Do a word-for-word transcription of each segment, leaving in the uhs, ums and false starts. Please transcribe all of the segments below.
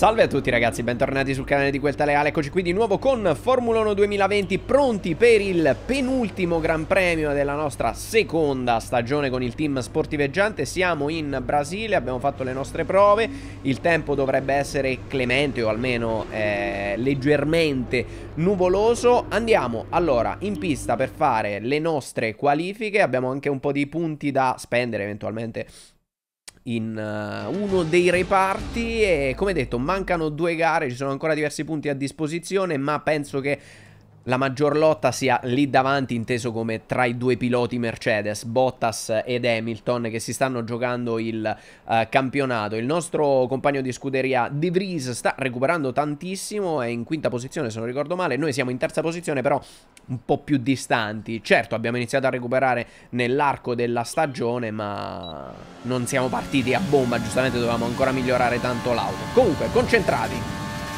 Salve a tutti ragazzi, bentornati sul canale di Vuelta Leale. Eccoci qui di nuovo con Formula uno duemilaventi, pronti per il penultimo Gran Premio della nostra seconda stagione con il team sportiveggiante. Siamo in Brasile, abbiamo fatto le nostre prove, il tempo dovrebbe essere clemente o almeno eh, leggermente nuvoloso. Andiamo allora in pista per fare le nostre qualifiche, abbiamo anche un po' di punti da spendere eventualmente in uh, uno dei reparti e come detto mancano due gare, ci sono ancora diversi punti a disposizione, ma penso che la maggior lotta sia lì davanti, inteso come tra i due piloti Mercedes, Bottas ed Hamilton, che si stanno giocando il uh, campionato. Il nostro compagno di scuderia De Vries sta recuperando tantissimo, è in quinta posizione se non ricordo male, noi siamo in terza posizione però un po' più distanti. Certo, abbiamo iniziato a recuperare nell'arco della stagione, ma non siamo partiti a bomba, giustamente dovevamo ancora migliorare tanto l'auto. Comunque, concentrati.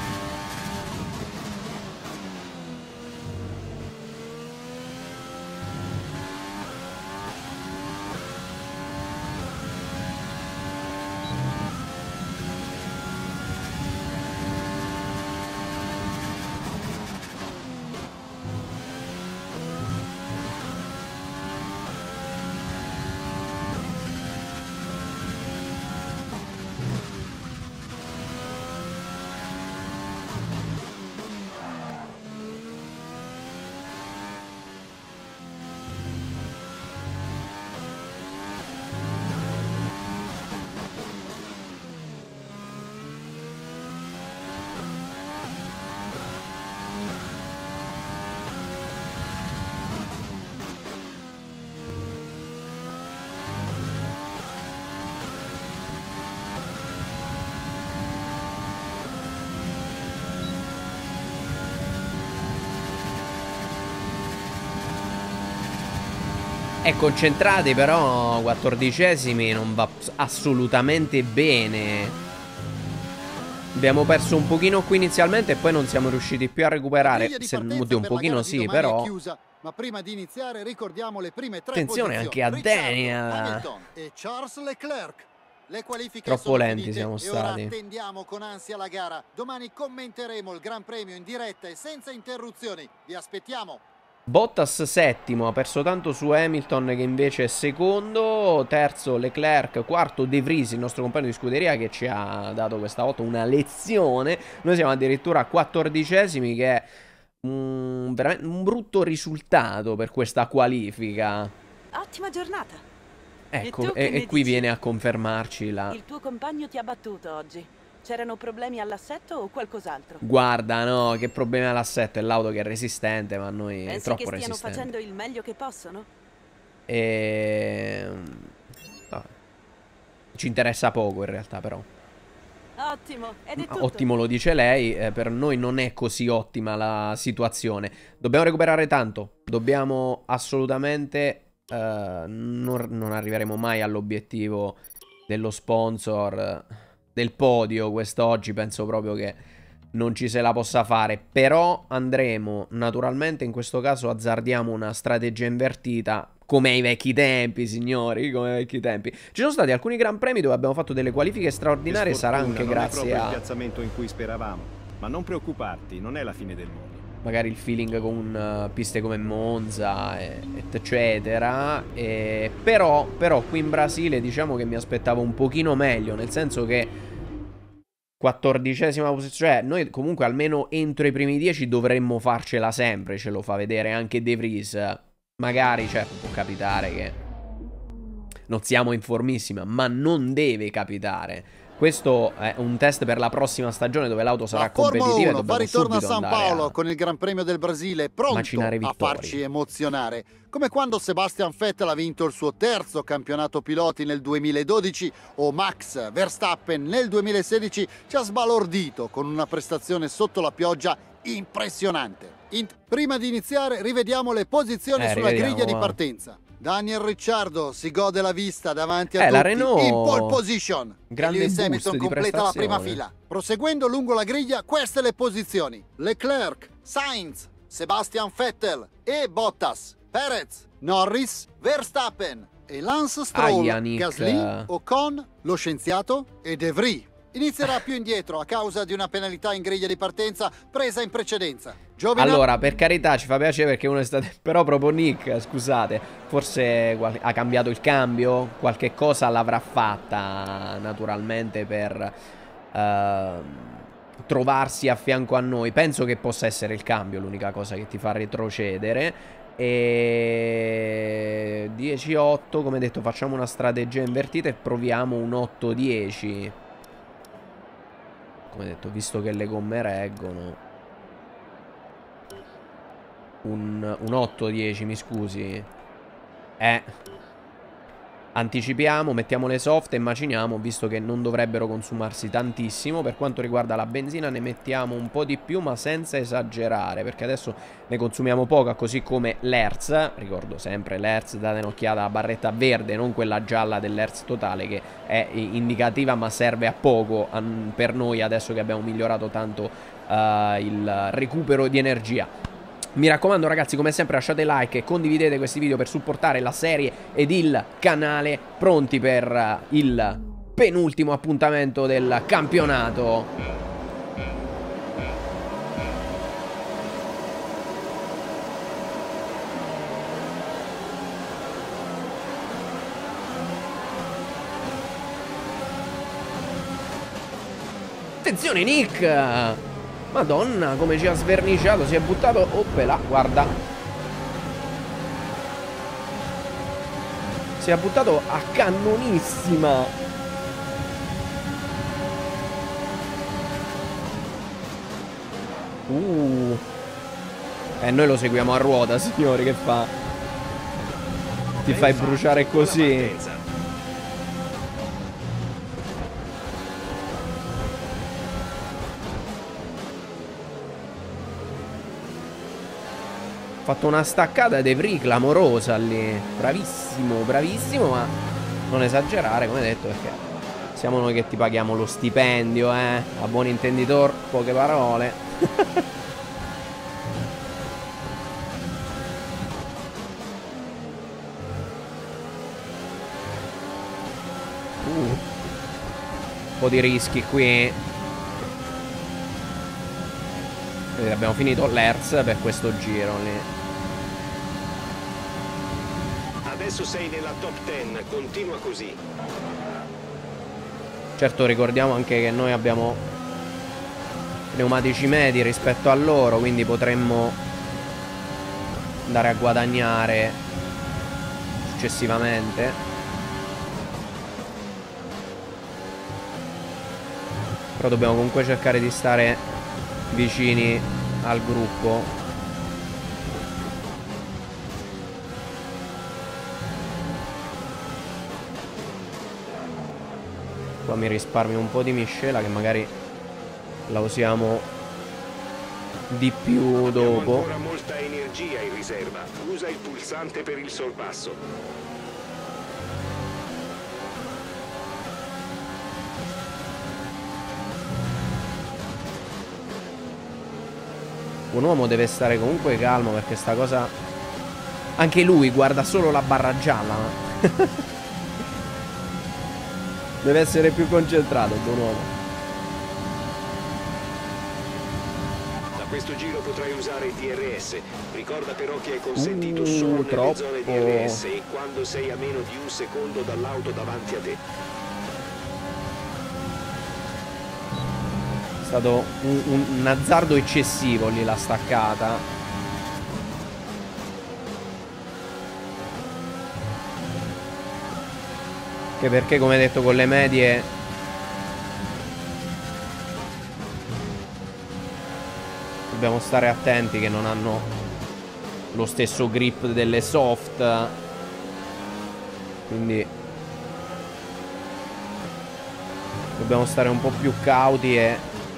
E concentrati, però quattordicesimi non va assolutamente bene. Abbiamo perso un pochino qui inizialmente e poi non siamo riusciti più a recuperare. Se, oddio, un pochino sì, però chiusa, ma prima di iniziare ricordiamo le prime tre attenzione posizioni. anche a Daniel Hamilton e Charles Leclerc. Le qualifiche troppo sono lenti finite siamo e stati. ora attendiamo con ansia la gara. Domani commenteremo il Gran Premio in diretta e senza interruzioni. Vi aspettiamo. Bottas settimo, ha perso tanto su Hamilton che invece è secondo, terzo Leclerc, quarto De Vries, il nostro compagno di scuderia che ci ha dato questa volta una lezione. Noi siamo addirittura quattordicesimi, che è un, veramente un brutto risultato per questa qualifica. Ottima giornata. Ecco, e, e, e qui dici? Viene a confermarci la... Il tuo compagno ti ha battuto oggi. C'erano problemi all'assetto o qualcos'altro? Guarda, no, che problemi all'assetto, è l'auto che è resistente, ma noi Pensi è troppo che stiano resistente. facendo il meglio che possono? E... no. Ci interessa poco in realtà, però. Ottimo, ed è tutto. Ottimo lo dice lei, eh, per noi non è così ottima la situazione. Dobbiamo recuperare tanto, dobbiamo assolutamente... eh, non, non arriveremo mai all'obiettivo dello sponsor... del podio quest'oggi, penso proprio che non ci se la possa fare. Però andremo naturalmente, in questo caso azzardiamo una strategia invertita, come ai vecchi tempi, signori, come ai vecchi tempi. Ci sono stati alcuni gran premi dove abbiamo fatto delle qualifiche straordinarie, sarà anche grazie a... il piazzamento in cui speravamo, ma non preoccuparti, non è la fine del mondo. Magari il feeling con uh, piste come Monza, e, eccetera. E, però, però qui in Brasile diciamo che mi aspettavo un pochino meglio, nel senso che quattordicesima posizione, cioè noi comunque almeno entro i primi dieci dovremmo farcela sempre, ce lo fa vedere anche De Vries. Magari, certo, può capitare che non siamo in formissima, ma non deve capitare. Questo è un test per la prossima stagione dove l'auto sarà competitiva e dobbiamo ritorno a San Paolo a... con il Gran Premio del Brasile, pronto a farci emozionare. Come quando Sebastian Vettel ha vinto il suo terzo campionato piloti nel duemiladodici o Max Verstappen nel duemilasedici ci ha sbalordito con una prestazione sotto la pioggia impressionante. In... Prima di iniziare rivediamo le posizioni eh, sulla griglia di va. partenza. Daniel Ricciardo si gode la vista davanti a eh, tutti la Renault... in pole position. Grande Lewis Hamilton boost completa la prima fila. Proseguendo lungo la griglia, queste le posizioni: Leclerc, Sainz, Sebastian Vettel e Bottas, Perez, Norris, Verstappen e Lance Stroll, Aia, Gasly, Ocon, lo scienziato e De Vries. Inizierà più indietro a causa di una penalità in griglia di partenza presa in precedenza. Giovinazzi... Allora, per carità, ci fa piacere perché uno è stato... Però proprio Nick, scusate, forse ha cambiato il cambio? Qualche cosa l'avrà fatta, naturalmente, per uh, trovarsi a fianco a noi. Penso che possa essere il cambio l'unica cosa che ti fa retrocedere. E... dieci otto, come detto, facciamo una strategia invertita e proviamo un otto dieci. Come detto, visto che le gomme reggono, Un, un otto dieci, mi scusi. Eh Anticipiamo, mettiamo le soft e maciniamo, visto che non dovrebbero consumarsi tantissimo. Per quanto riguarda la benzina ne mettiamo un po' di più, ma senza esagerare, perché adesso ne consumiamo poca, così come l'Hertz. Ricordo sempre l'Hertz, date un'occhiata alla barretta verde, non quella gialla dell'Hertz totale, che è indicativa ma serve a poco per noi adesso che abbiamo migliorato tanto uh, il recupero di energia. Mi raccomando ragazzi, come sempre lasciate like e condividete questi video per supportare la serie ed il canale, pronti per il penultimo appuntamento del campionato. Attenzione Nick! Madonna, come ci ha sverniciato, si è buttato. Oppela, guarda. Si è buttato a cannonissima. Uh. E eh, noi lo seguiamo a ruota, signori, che fa? Ti fai bruciare così. Ha fatto una staccata De Vries clamorosa lì. Bravissimo, bravissimo, ma non esagerare, come detto, perché siamo noi che ti paghiamo lo stipendio, eh. A buon intenditor, poche parole. uh. Un po' di rischi qui. Vedete, abbiamo finito l'Hertz per questo giro lì. Adesso sei nella top dieci, continua così. Certo, ricordiamo anche che noi abbiamo pneumatici medi rispetto a loro, quindi potremmo andare a guadagnare successivamente. Però dobbiamo comunque cercare di stare vicini al gruppo. Qua mi risparmio un po' di miscela che magari la usiamo di più dopo. Abbiamo ancora molta energia in riserva. Usa il pulsante per il sorpasso. Un uomo deve stare comunque calmo, perché sta cosa... Anche lui guarda solo la barra gialla. Deve essere più concentrato, buon uomo. Da questo giro potrai usare il D R S. Ricorda però che è consentito uh, solo nelle troppo. zone D R S e quando sei a meno di un secondo dall'auto davanti a te. È stato un, un, un azzardo eccessivo lì la staccata. Che perché, come detto, con le medie dobbiamo stare attenti che non hanno lo stesso grip delle soft, quindi dobbiamo stare un po' più cauti e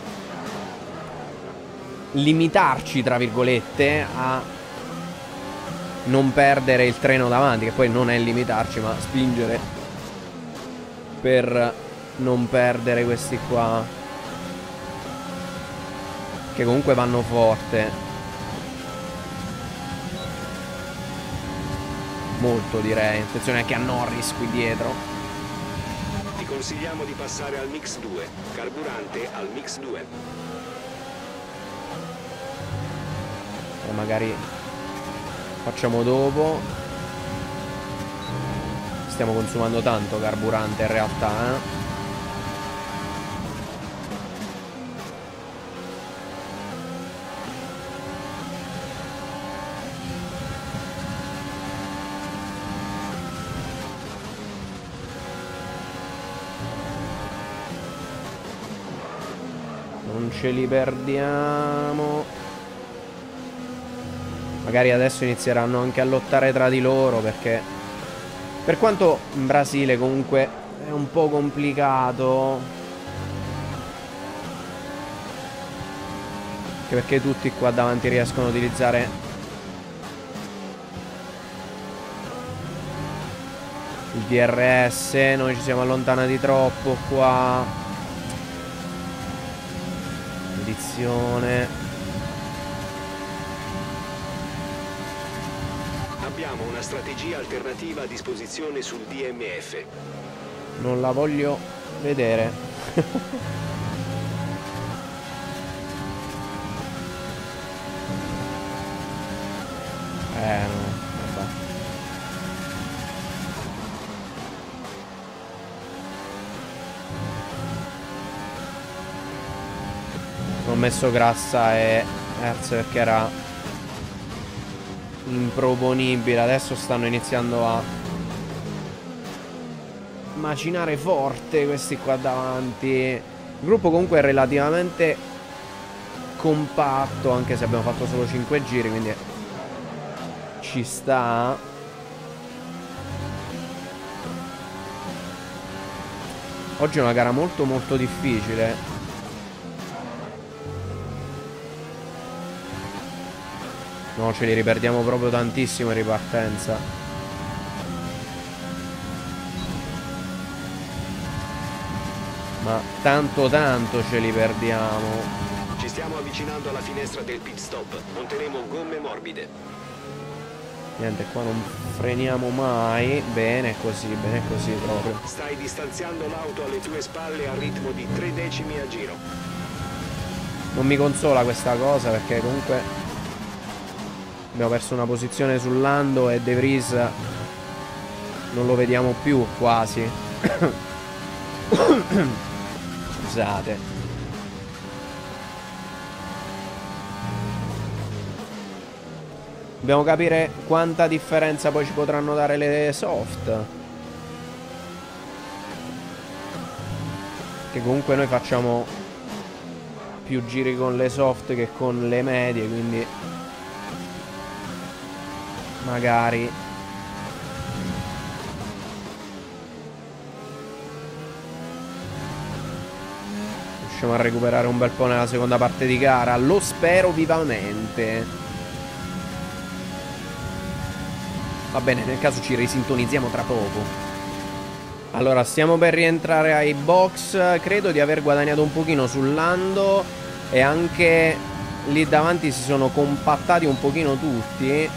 limitarci, tra virgolette, a non perdere il treno davanti, che poi non è limitarci ma spingere per non perdere questi qua, che comunque vanno forte. Molto, direi. Attenzione anche a Norris qui dietro. Ti consigliamo di passare al mix due. Carburante al mix due. E magari facciamo dopo. Stiamo consumando tanto carburante in realtà, eh. Non ce li perdiamo. Magari adesso inizieranno anche a lottare tra di loro, perché per quanto in Brasile comunque è un po' complicato, anche perché tutti qua davanti riescono a utilizzare il D R S. Noi ci siamo allontanati troppo qua. Abbiamo una strategia alternativa a disposizione sul D M F. Non la voglio vedere. Eh no, vabbè. Ho messo Grassa e Hertz perché era improponibile. Adesso stanno iniziando a macinare forte questi qua davanti. Il gruppo comunque è relativamente compatto, anche se abbiamo fatto solo cinque giri, quindi ci sta. Oggi è una gara molto molto difficile. No, ce li riperdiamo proprio tantissimo in ripartenza. Ma tanto tanto ce li perdiamo. Ci stiamo avvicinando alla finestra del pit stop. Monteremo gomme morbide. Niente, qua non freniamo mai. Bene così, bene così proprio. Stai distanziando l'auto alle tue spalle al ritmo di tre decimi a giro. Non mi consola questa cosa, perché comunque abbiamo perso una posizione sul Lando e De Vries non lo vediamo più quasi. Scusate. Dobbiamo capire quanta differenza poi ci potranno dare le soft, che comunque noi facciamo più giri con le soft che con le medie, quindi magari riusciamo a recuperare un bel po' nella seconda parte di gara. Lo spero vivamente. Va bene, nel caso ci risintonizziamo tra poco. Allora, stiamo per rientrare ai box. Credo di aver guadagnato un pochino sul Lando, e anche lì davanti si sono compattati un pochino tutti.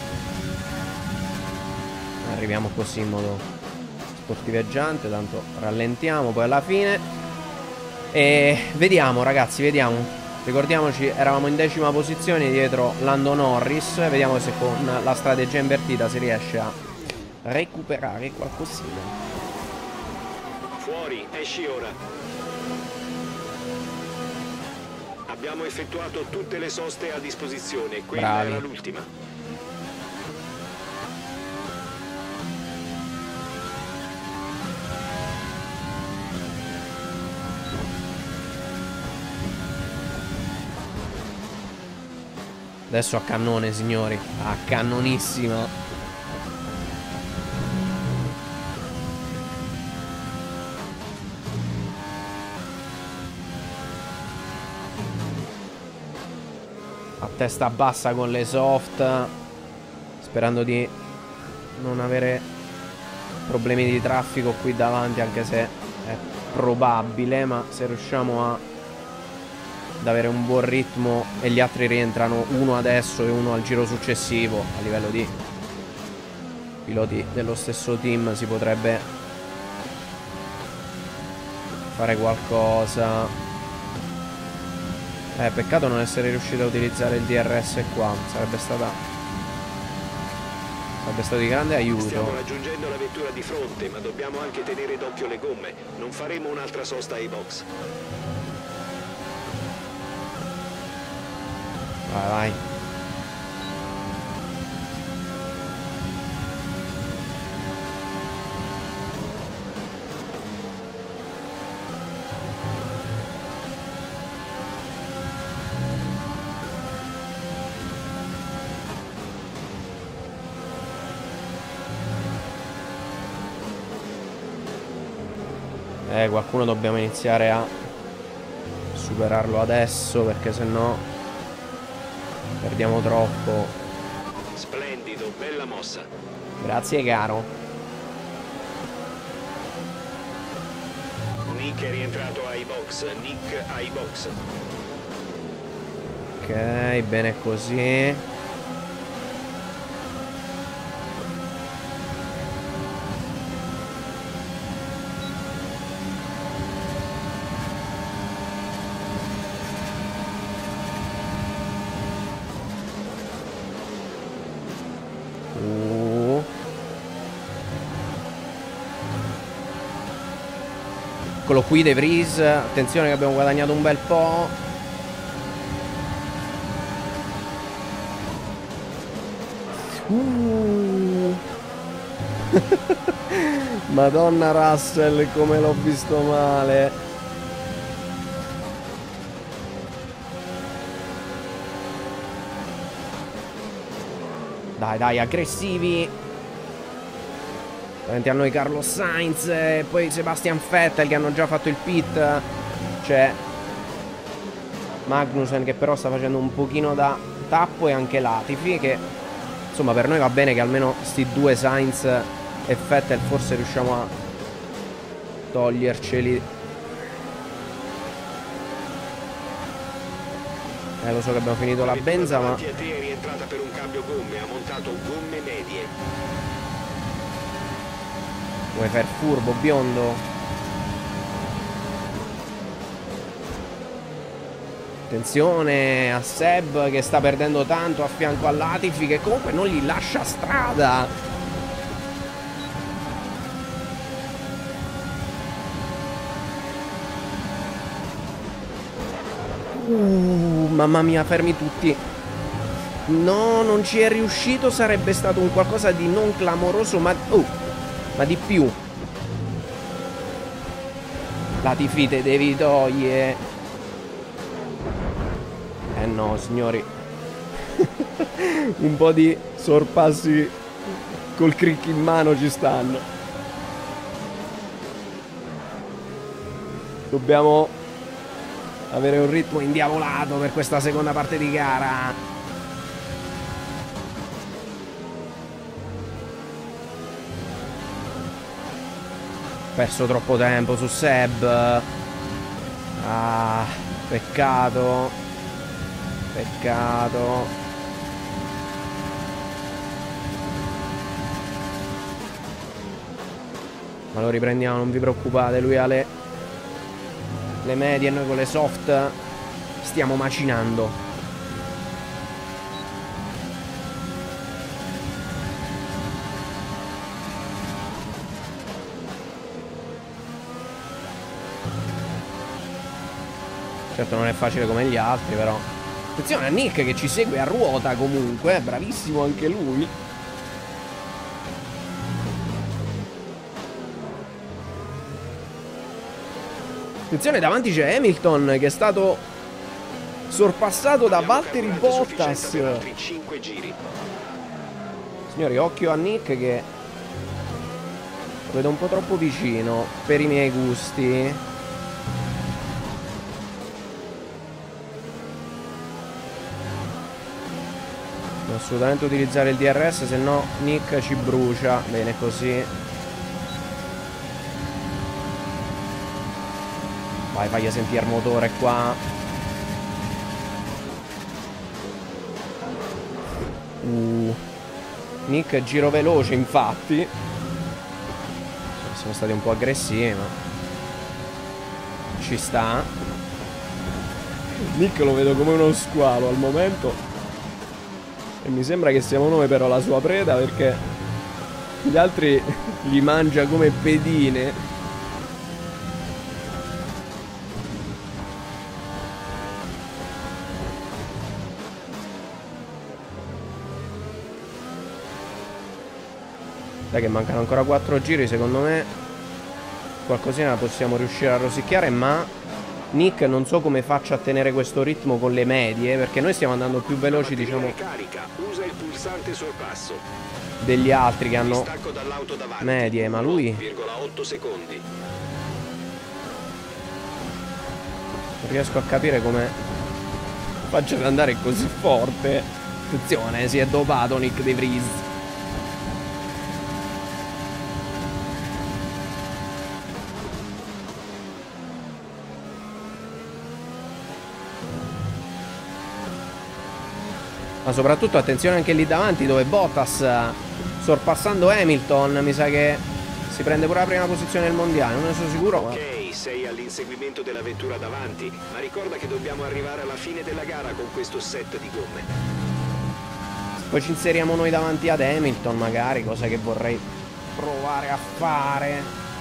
Arriviamo così in modo sportiveggiante, tanto rallentiamo poi alla fine. E vediamo ragazzi, vediamo. Ricordiamoci, eravamo in decima posizione dietro Lando Norris. Vediamo se con la strategia invertita si riesce a recuperare qualcosina. Fuori, esci ora. Abbiamo effettuato tutte le soste a disposizione. Quella Bravi. era l'ultima. Adesso a cannone, signori. A cannonissima. A testa bassa con le soft, sperando di non avere problemi di traffico qui davanti, anche se è probabile. Ma se riusciamo a ad avere un buon ritmo e gli altri rientrano, uno adesso e uno al giro successivo, a livello di piloti dello stesso team, si potrebbe fare qualcosa. Eh, peccato non essere riuscito a utilizzare il D R S qua. Sarebbe stata Sarebbe stato di grande aiuto. Stiamo raggiungendo la vettura di fronte, ma dobbiamo anche tenere d'occhio le gomme. Non faremo un'altra sosta ai box. Vai, vai. Eh, qualcuno dobbiamo iniziare a superarlo adesso, perché sennò perdiamo troppo. Splendido, bella mossa. Grazie caro. Nick è rientrato ai box. Nick ai box. Ok, bene così. Uh. Eccolo qui De Vries. Attenzione che abbiamo guadagnato un bel po'. uh. Madonna Russell, come l'ho visto male. Dai, dai, aggressivi. Davanti a noi Carlos Sainz e poi Sebastian Vettel che hanno già fatto il pit. C'è Magnussen che però sta facendo un pochino da tappo, e anche Latifi che insomma per noi va bene, che almeno sti due Sainz e Vettel forse riusciamo a toglierceli. Eh, lo so che abbiamo finito la benza, ma è rientrata per un cambio gomme, ha montato gomme medie. vuoi far furbo, biondo? Attenzione a Seb che sta perdendo tanto a fianco a Latifi, che comunque non gli lascia strada. Uh, mamma mia, fermi tutti. No, non ci è riuscito. Sarebbe stato un qualcosa di non clamoroso, ma oh, ma di più. Latifi, te devi togliere. Eh no, signori. Un po' di sorpassi col crick in mano ci stanno. Dobbiamo avere un ritmo indiavolato per questa seconda parte di gara. Perso troppo tempo su Seb. Ah, peccato. Peccato. Ma lo riprendiamo, non vi preoccupate. Lui ha le, le medie e noi con le soft stiamo macinando. Certo non è facile come gli altri, però. Attenzione a Nick che ci segue a ruota comunque. Bravissimo anche lui. Attenzione, davanti c'è Hamilton che è stato sorpassato da Valtteri Bottas. Signori, occhio a Nick che lo vedo un po' troppo vicino per i miei gusti. Devo assolutamente utilizzare il D R S, se no Nick ci brucia. Bene così. Vai, fagli sentire il motore qua. uh. Nick giro veloce, infatti. Sono stati un po' aggressivi, ma Ci sta. Nick lo vedo come uno squalo al momento. E mi sembra che siamo noi però la sua preda, perché gli altri li mangia come pedine. Dai che mancano ancora quattro giri, secondo me qualcosina possiamo riuscire a rosicchiare, ma Nick non so come faccia a tenere questo ritmo con le medie, perché noi stiamo andando più veloci, diciamo, usa il pulsante sorpasso degli altri che hanno medie, ma lui otto secondi. non riesco a capire come faccia ad andare così forte. Attenzione, si è dopato Nick De Vries. Ma soprattutto attenzione anche lì davanti, dove Bottas, sorpassando Hamilton, mi sa che si prende pure la prima posizione del mondiale, non ne sono sicuro. Ok, sei all'inseguimento della vettura davanti, ma ricorda che dobbiamo arrivare alla fine della gara con questo set di gomme. Poi ci inseriamo noi davanti ad Hamilton magari, cosa che vorrei provare a fare.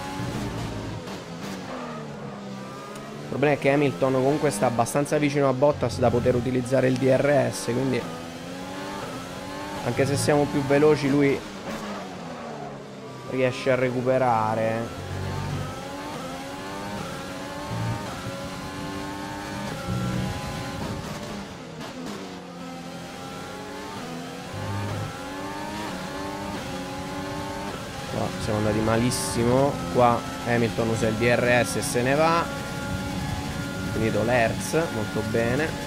Il problema è che Hamilton comunque sta abbastanza vicino a Bottas da poter utilizzare il D R S, quindi anche se siamo più veloci lui riesce a recuperare. Qua siamo andati malissimo. Qua Hamilton usa il D R S e se ne va. Finito l'Hertz, molto bene.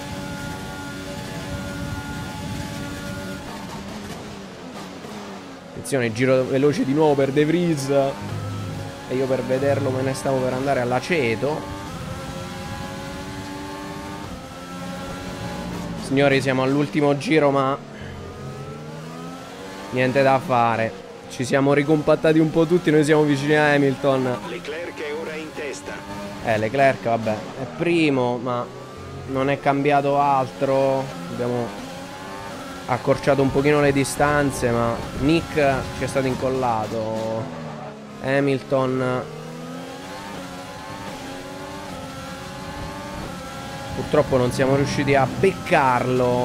Attenzione, giro veloce di nuovo per De Vries. E io per vederlo me ne stavo per andare all'aceto. Signori, siamo all'ultimo giro, ma niente da fare. Ci siamo ricompattati un po' tutti, noi siamo vicini a Hamilton. Leclerc è ora in testa. Eh, Leclerc, vabbè, è primo, ma non è cambiato altro. Abbiamo accorciato un pochino le distanze, ma Nick ci è stato incollato. Hamilton purtroppo non siamo riusciti a beccarlo.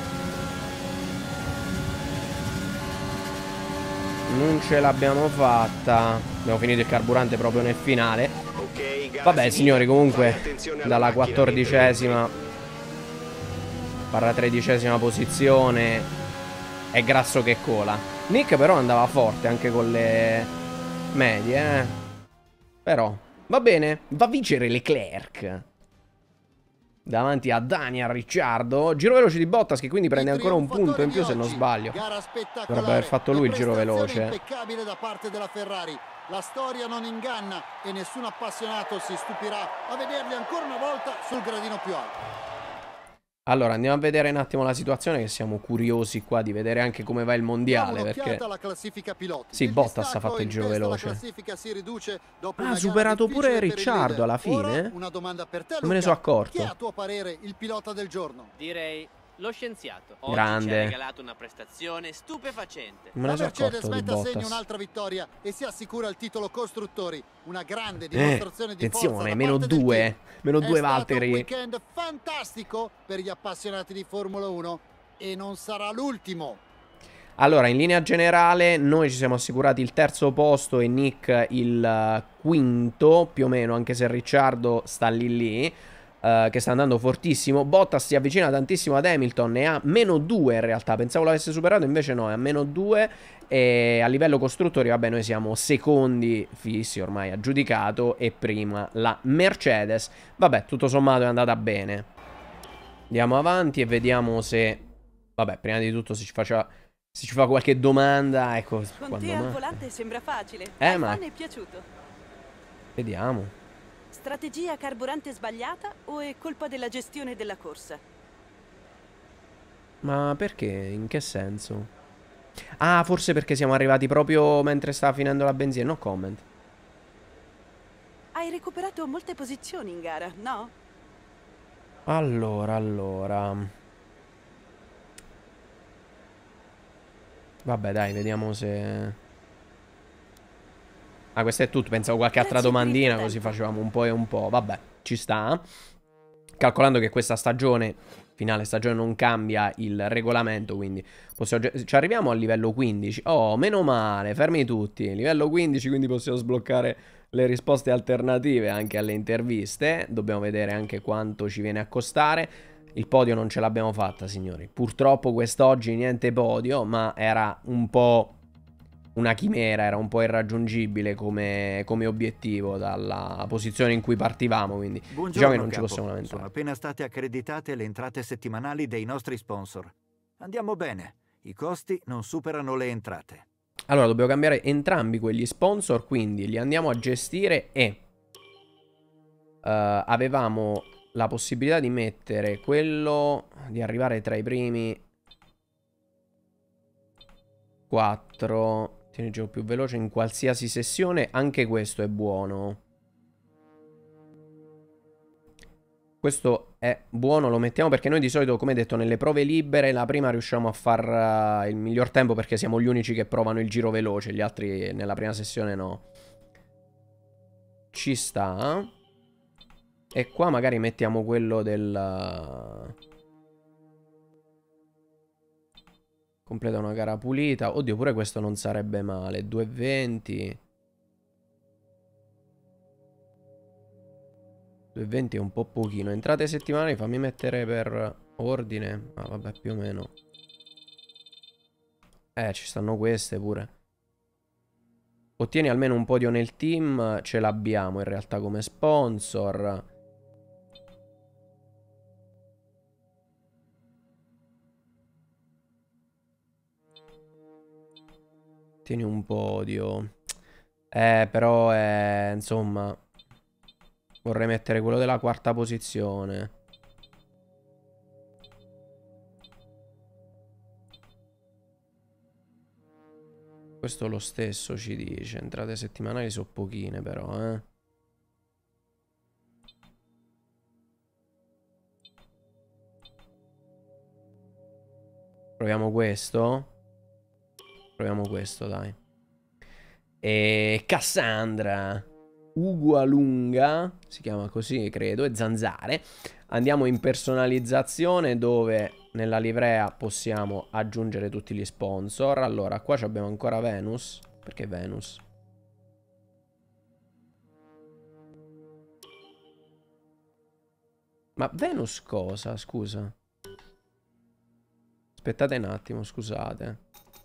Non ce l'abbiamo fatta. Abbiamo finito il carburante proprio nel finale. Vabbè signori, comunque dalla quattordicesima barra tredicesima posizione è grasso che cola. Nick però andava forte anche con le medie, eh. Però va bene, va a vincere Leclerc davanti a Daniel Ricciardo. Giro veloce di Bottas, che quindi prende ancora un punto in più se non sbaglio. Dovrebbe aver fatto lui il giro veloce. Impeccabile da parte della Ferrari. La storia non inganna e nessun appassionato si stupirà a vederli ancora una volta sul gradino più alto. Allora andiamo a vedere un attimo la situazione, che siamo curiosi qua di vedere anche come va il mondiale, perché alla classifica piloti. Sì, Bottas ha fatto il giro veloce. Ah, ha superato pure Ricciardo alla fine? Una domanda per te, non me ne sono accorto. Chi è a tuo parere il pilota del giorno? Direi lo scienziato. Oggi grande. Ci ha regalato una prestazione stupefacente. Non me ne sono accorto di Bottas. Segna un'altra vittoria e si assicura il titolo costruttori. Una grande dimostrazione eh, di attenzione, forza da meno parte due. Meno due Valtteri. È stato un weekend fantastico per gli appassionati di Formula uno e non sarà l'ultimo. Allora, in linea generale noi ci siamo assicurati il terzo posto e Nick il quinto, più o meno, anche se Ricciardo sta lì lì. Uh, che sta andando fortissimo. Bottas si avvicina tantissimo ad Hamilton e ha meno due in realtà. Pensavo l'avesse superato, invece no, è a meno due. E a livello costruttori, vabbè, noi siamo secondi fissi ormai aggiudicato, e prima la Mercedes. Vabbè, tutto sommato è andata bene. Andiamo avanti e vediamo se... Vabbè, prima di tutto se ci faccia... se ci fa qualche domanda, ecco. Con te al volante sembra facile. Eh, A ma... me è piaciuto. Vediamo. Strategia carburante sbagliata o è colpa della gestione della corsa? Ma perché? In che senso? Ah, forse perché siamo arrivati proprio mentre stava finendo la benzina. No comment. Hai Hai recuperato molte posizioni in gara, no? Allora, allora. Vabbè, dai, vediamo se... Ah, questo è tutto. Pensavo qualche altra domandina, così facevamo un po' e un po'. Vabbè, ci sta. Calcolando che questa stagione, finale stagione, non cambia il regolamento, quindi possiamo... ci arriviamo al livello quindici. Oh, meno male, fermi tutti. Livello quindici, quindi possiamo sbloccare le risposte alternative anche alle interviste. Dobbiamo vedere anche quanto ci viene a costare. Il podio non ce l'abbiamo fatta, signori. Purtroppo quest'oggi niente podio, ma era un po' una chimera, era un po' irraggiungibile come, come obiettivo dalla posizione in cui partivamo, quindi Buongiorno, diciamo che non capo. ci possiamo lamentare. Sono appena state accreditate le entrate settimanali dei nostri sponsor. Andiamo bene, i costi non superano le entrate. Allora dobbiamo cambiare entrambi quegli sponsor, quindi li andiamo a gestire e uh, avevamo la possibilità di mettere quello, di arrivare tra i primi quattro... Tieni il gioco più veloce in qualsiasi sessione. Anche questo è buono. Questo è buono, lo mettiamo perché noi di solito, come detto, nelle prove libere la prima riusciamo a far uh, il miglior tempo perché siamo gli unici che provano il giro veloce. Gli altri nella prima sessione no. Ci sta. E qua magari mettiamo quello del... Uh... Completa una gara pulita. Oddio, pure questo non sarebbe male. due e venti. due e venti è un po' pochino. Entrate settimanali, fammi mettere per ordine. Ah, vabbè, più o meno. Eh, ci stanno queste pure. Ottieni almeno un podio nel team. Ce l'abbiamo in realtà come sponsor. Tieni un podio. Eh, però è... insomma... Vorrei mettere quello della quarta posizione. Questo lo stesso ci dice. Entrate settimanali sono pochine però, eh. Proviamo questo. Proviamo questo, dai. E Cassandra Ugualunga, si chiama così, credo, e Zanzare. Andiamo in personalizzazione dove nella livrea possiamo aggiungere tutti gli sponsor. Allora, qua abbiamo ancora Venus. Perché Venus? Ma Venus cosa? Scusa. Aspettate un attimo, scusate.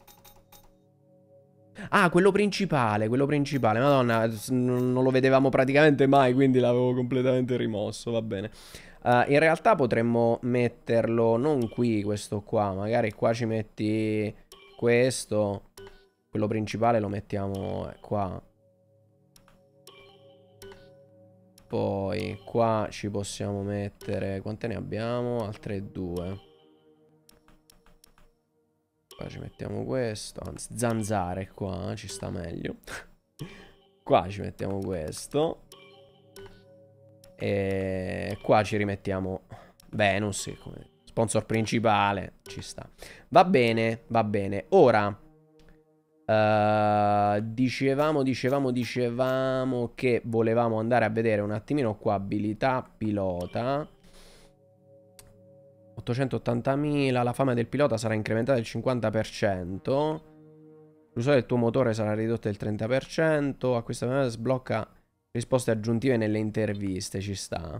Ah, quello principale, quello principale. Madonna, non lo vedevamo praticamente mai, quindi l'avevo completamente rimosso, va bene. Uh, in realtà potremmo metterlo non qui, questo qua. Magari qua ci metti questo. Quello principale lo mettiamo qua. Poi qua ci possiamo mettere... Quante ne abbiamo? Altre due. Qua ci mettiamo questo. Anzi, Zanzare qua, ci sta meglio. Qua ci mettiamo questo. E qua ci rimettiamo Venus come sponsor principale. Ci sta. Va bene, va bene. Ora uh, dicevamo, dicevamo, dicevamo che volevamo andare a vedere un attimino qua abilità pilota. ottocentottantamila. La fama del pilota sarà incrementata del cinquanta per cento. L'uso del tuo motore sarà ridotto del trenta per cento. A questa maniera sblocca risposte aggiuntive nelle interviste. Ci sta.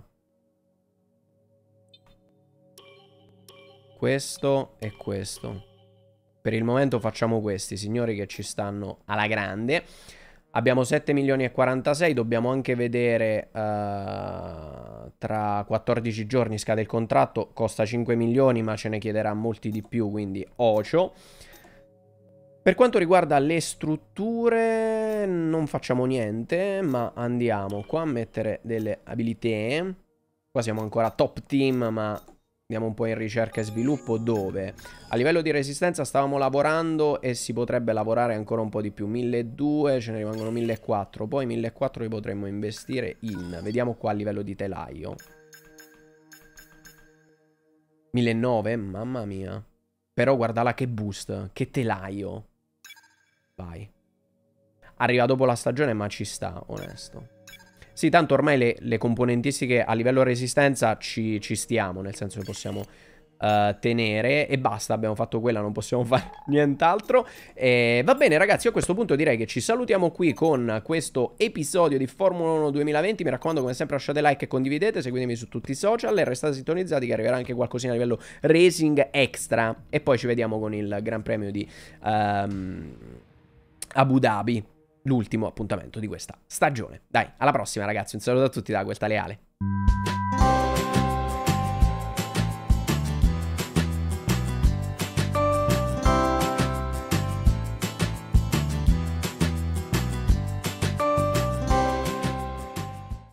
Questo e questo. Per il momento facciamo questi, signori, che ci stanno alla grande. Abbiamo sette milioni e quarantasei. Dobbiamo anche vedere uh, tra quattordici giorni scade il contratto. Costa cinque milioni, ma ce ne chiederà molti di più, quindi ocio. Per quanto riguarda le strutture non facciamo niente, ma andiamo qua a mettere delle abilità. Qua siamo ancora top team, ma Andiamo un po' in ricerca e sviluppo, dove a livello di resistenza stavamo lavorando e si potrebbe lavorare ancora un po' di più. milleduecento, ce ne rimangono millequattrocento. Poi millequattrocento li potremmo investire in... Vediamo qua a livello di telaio. millenovecento, mamma mia. Però guardala che boost, che telaio. Vai. Arriva dopo la stagione, ma ci sta, onesto. Sì, tanto ormai le, le componentistiche a livello resistenza ci, ci stiamo, nel senso che possiamo uh, tenere e basta, abbiamo fatto quella, non possiamo fare nient'altro. E va bene ragazzi, io a questo punto direi che ci salutiamo qui con questo episodio di Formula uno duemilaventi. Mi raccomando, come sempre lasciate like e condividete, seguitemi su tutti i social e restate sintonizzati che arriverà anche qualcosina a livello racing extra. E poi ci vediamo con il Gran Premio di um, Abu Dhabi, l'ultimo appuntamento di questa stagione. Dai, alla prossima ragazzi, un saluto a tutti da Guelta Leale.